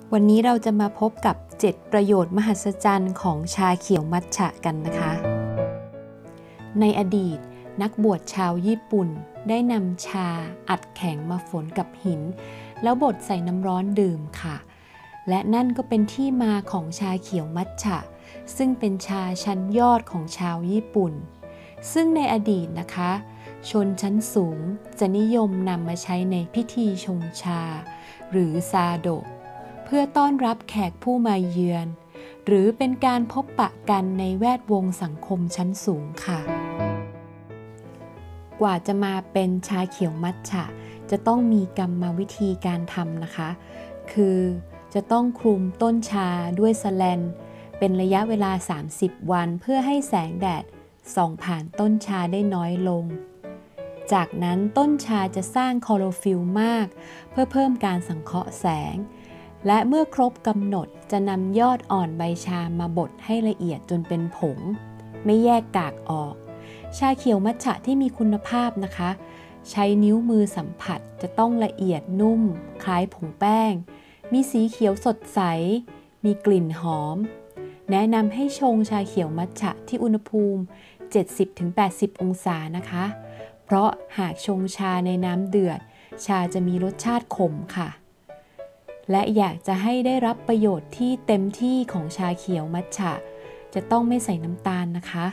วันนี้เราจะมาพบกับ 7 ประโยชน์มหัศจรรย์ของชาเขียวมัทฉะกันนะคะ ในอดีตนักบวชชาวญี่ปุ่นได้นำชาอัดแข็งมาฝนกับหินแล้วบดใส่น้ำร้อนดื่มค่ะและนั่นก็เป็นที่มาของชาเขียวมัทฉะซึ่งเป็นชาชั้นยอดของชาวญี่ปุ่นซึ่งในอดีตนะคะชนชั้นสูงจะนิยมนำมาใช้ในพิธีชงชาหรือซาโดะเพื่อต้อนรับแขกผู้มาเยือนหรือเป็นการพบปะกันในแวดวงสังคมชั้นสูงค่ะกว่าจะมาเป็นชาเขียวมัทฉะจะต้องมีกรรมวิธีการทำนะคะคือจะต้องคลุมต้นชาด้วยสแลนเป็นระยะเวลา30 วันเพื่อให้แสงแดดส่องผ่านต้นชาได้น้อยลงจากนั้นต้นชาจะสร้างคลอโรฟิลล์มากเพื่อเพิ่มการสังเคราะห์แสงและเมื่อครบกำหนดจะนำยอดอ่อนใบชามาบดให้ละเอียดจนเป็นผงไม่แยกกากออกชาเขียวมัทฉะที่มีคุณภาพนะคะใช้นิ้วมือสัมผัสจะต้องละเอียดนุ่มคล้ายผงแป้งมีสีเขียวสดใสมีกลิ่นหอมแนะนำให้ชงชาเขียวมัทฉะที่อุณหภูมิ 70-80 องศานะคะเพราะหากชงชาในน้ำเดือดชาจะมีรสชาติขมค่ะและอยากจะให้ได้รับประโยชน์ที่เต็มที่ของชาเขียวมัทฉะจะต้องไม่ใส่น้ำตาลนะคะ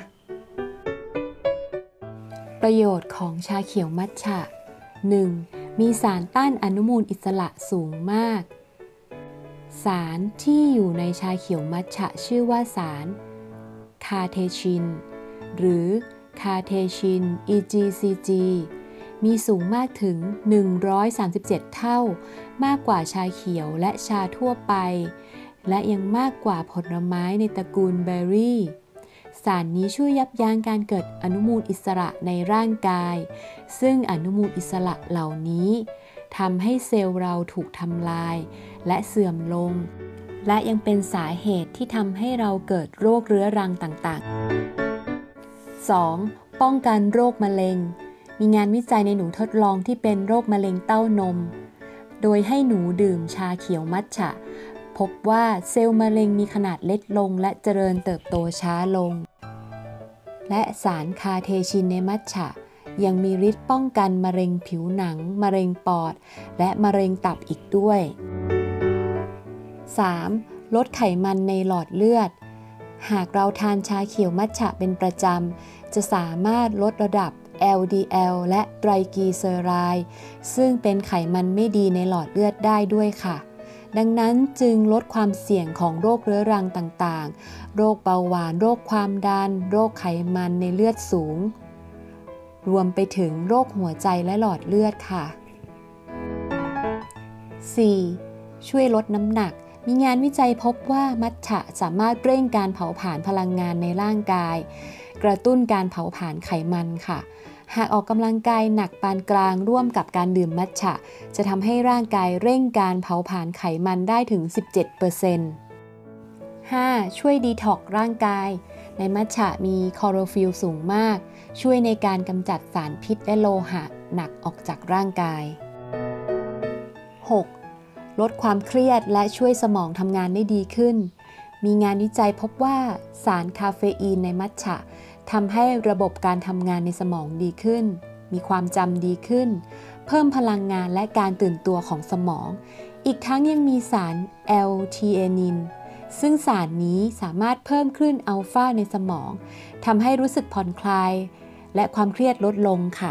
ประโยชน์ของชาเขียวมัทฉะ 1. มีสารต้านอนุมูลอิสระสูงมากสารที่อยู่ในชาเขียวมัทฉะชื่อว่าสารคาเทชินหรือคาเทชิน EGCG มีสูงมากถึง137 เท่ามากกว่าชาเขียวและชาทั่วไปและยังมากกว่าผลไม้ในตระกูลเบอร์รี่สารนี้ช่วยยับยั้งการเกิดอนุมูลอิสระในร่างกายซึ่งอนุมูลอิสระเหล่านี้ทำให้เซลล์เราถูกทำลายและเสื่อมลงและยังเป็นสาเหตุที่ทำให้เราเกิดโรคเรื้อรังต่างๆ 2. ป้องกันโรคมะเร็งมีงานวิจัยในหนูทดลองที่เป็นโรคมะเร็งเต้านมโดยให้หนูดื่มชาเขียวมัทฉะพบว่าเซลล์มะเร็งมีขนาดเล็กลงและเจริญเติบโตช้าลงและสารคาเทชินในมัทฉะยังมีฤทธิ์ป้องกันมะเร็งผิวหนังมะเร็งปอดและมะเร็งตับอีกด้วย 3. ลดไขมันในหลอดเลือดหากเราทานชาเขียวมัทฉะเป็นประจำจะสามารถลดระดับ LDL และไตรกลีเซอไรด์ซึ่งเป็นไขมันไม่ดีในหลอดเลือดได้ด้วยค่ะดังนั้นจึงลดความเสี่ยงของโรคเรื้อรังต่างๆโรคเบาหวานโรคความดันโรคไขมันในเลือดสูงรวมไปถึงโรคหัวใจและหลอดเลือดค่ะ 4. ช่วยลดน้ำหนักมีงานวิจัยพบว่ามัทฉะสามารถเร่งการเผาผลาญพลังงานในร่างกายกระตุ้นการเผาผลาญไขมันค่ะหากออกกำลังกายหนักปานกลางร่วมกับการดื่มมัทฉะจะทำให้ร่างกายเร่งการเผาผลาญไขมันได้ถึง 17% 5. ช่วยดีท็อกซ์ร่างกายในมัทฉะมีคลอโรฟิลล์สูงมากช่วยในการกำจัดสารพิษและโลหะหนักออกจากร่างกาย 6. ลดความเครียดและช่วยสมองทำงานได้ดีขึ้นมีงานวิจัยพบว่าสารคาเฟอีนในมัทฉะทำให้ระบบการทำงานในสมองดีขึ้นมีความจำดีขึ้นเพิ่มพลังงานและการตื่นตัวของสมองอีกทั้งยังมีสารแอลทีเอนินซึ่งสารนี้สามารถเพิ่มคลื่นอัลฟาในสมองทำให้รู้สึกผ่อนคลายและความเครียดลดลงค่ะ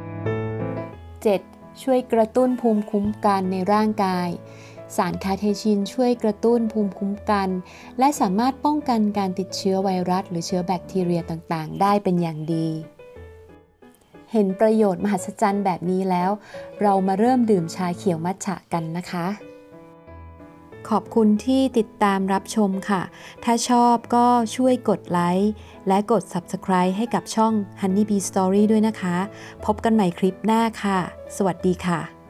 7. ช่วยกระตุ้นภูมิคุ้มกันในร่างกายสารคาเทชินช่วยกระตุ้นภูมิคุ้มกันและสามารถป้องกันการติดเชื้อไวรัสหรือเชื้อแบคทีเรียต่างๆได้เป็นอย่างดีเห็นประโยชน์มหัศจรรย์แบบนี้แล้วเรามาเริ่มดื่มชาเขียวมัทฉะกันนะคะขอบคุณที่ติดตามรับชมค่ะถ้าชอบก็ช่วยกดไลค์และกด Subscribe ให้กับช่อง Honey Bee Story ด้วยนะคะพบกันใหม่คลิปหน้าค่ะสวัสดีค่ะ